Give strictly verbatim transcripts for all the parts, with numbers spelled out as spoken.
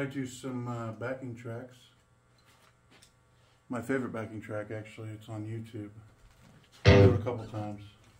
played you some uh, backing tracks. My favorite backing track, actually. It's on YouTube. I'll do it a couple times.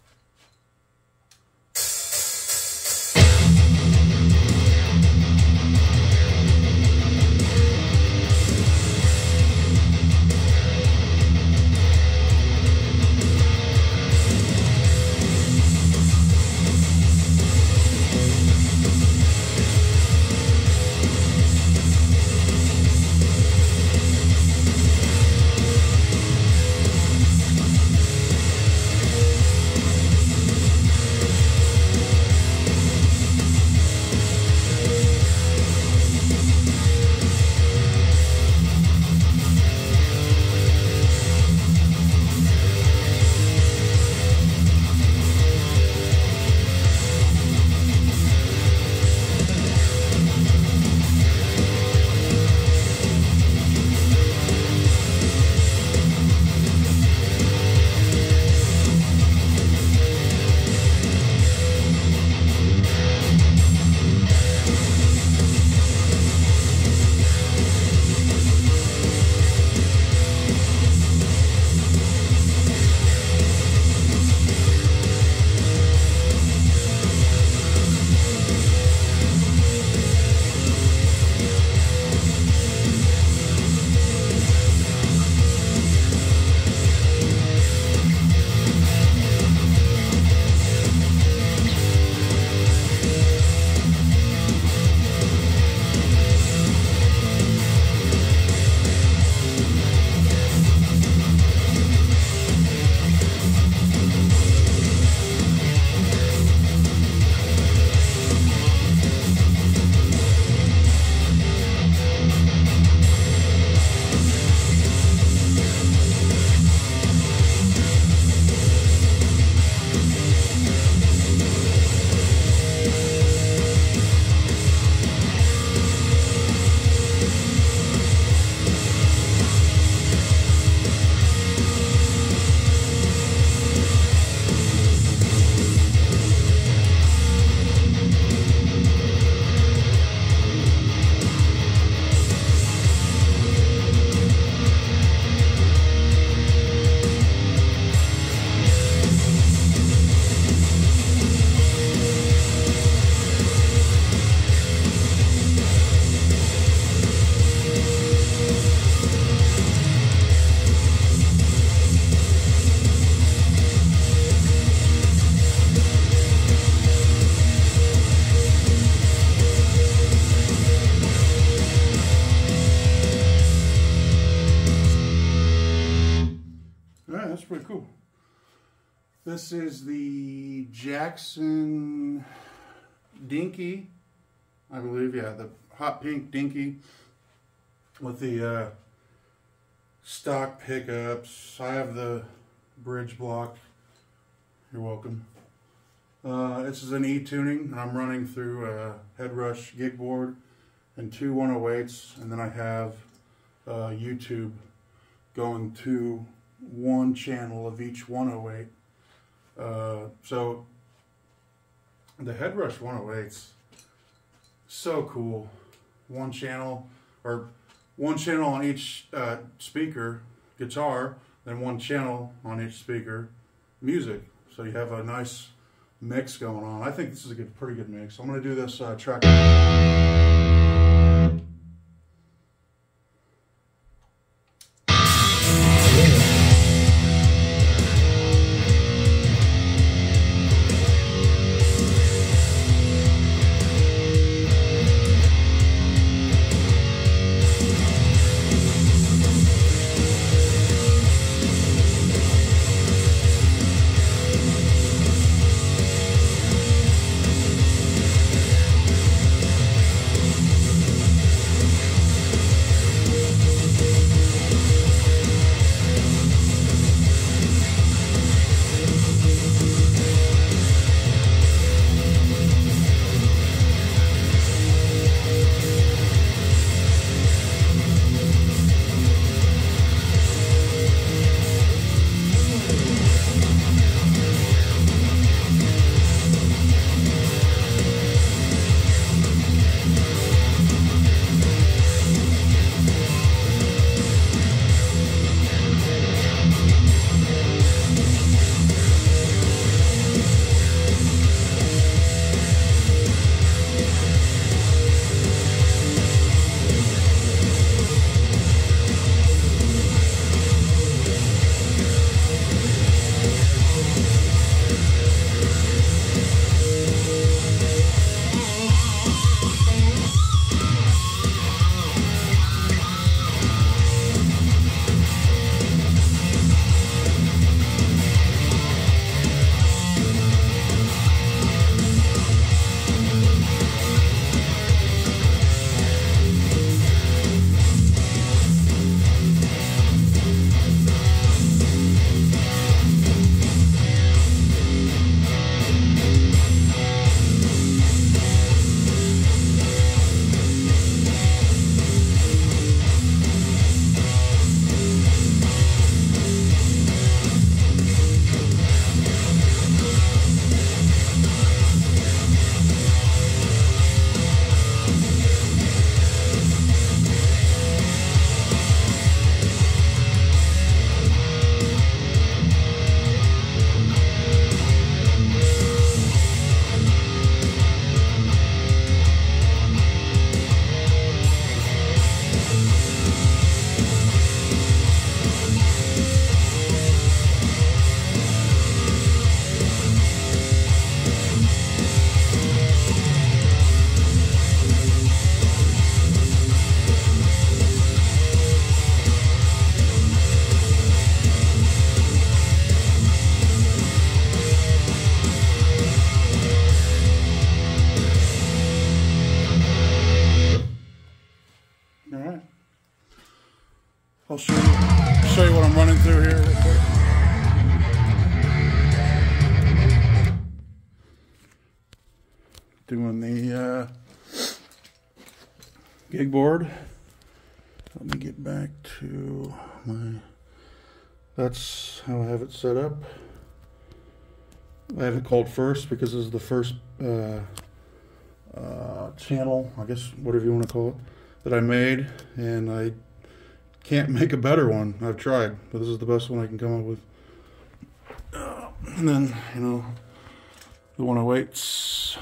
That's pretty cool. This is the Jackson Dinky, I believe, yeah, the hot pink Dinky with the uh, stock pickups. I have the bridge block. You're welcome. Uh, this is an E-tuning, and I'm running through a Headrush gig board and two one oh eights, and then I have uh, YouTube going to one channel of each one oh eight. Uh, so the Headrush one oh eights, so cool. One channel, or one channel on each uh, speaker, guitar, then one channel on each speaker, music. So you have a nice mix going on. I think this is a good, pretty good mix. I'm going to do this uh, track. I'll show you, show you what I'm running through here real quick. Doing the uh, gig board. Let me get back to my, that's how I have it set up. I have it called first because this is the first uh, uh, channel, I guess, whatever you want to call it, that I made, and I can't make a better one. I've tried, but this is the best one I can come up with. Uh, and then, you know, the one oh eights.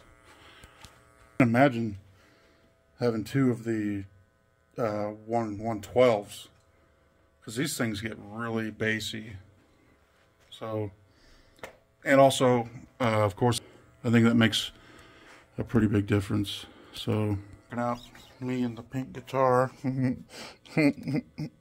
Imagine having two of the uh, one one twelves, because these things get really bassy. So, and also, uh, of course, I think that makes a pretty big difference. So, out me and the pink guitar.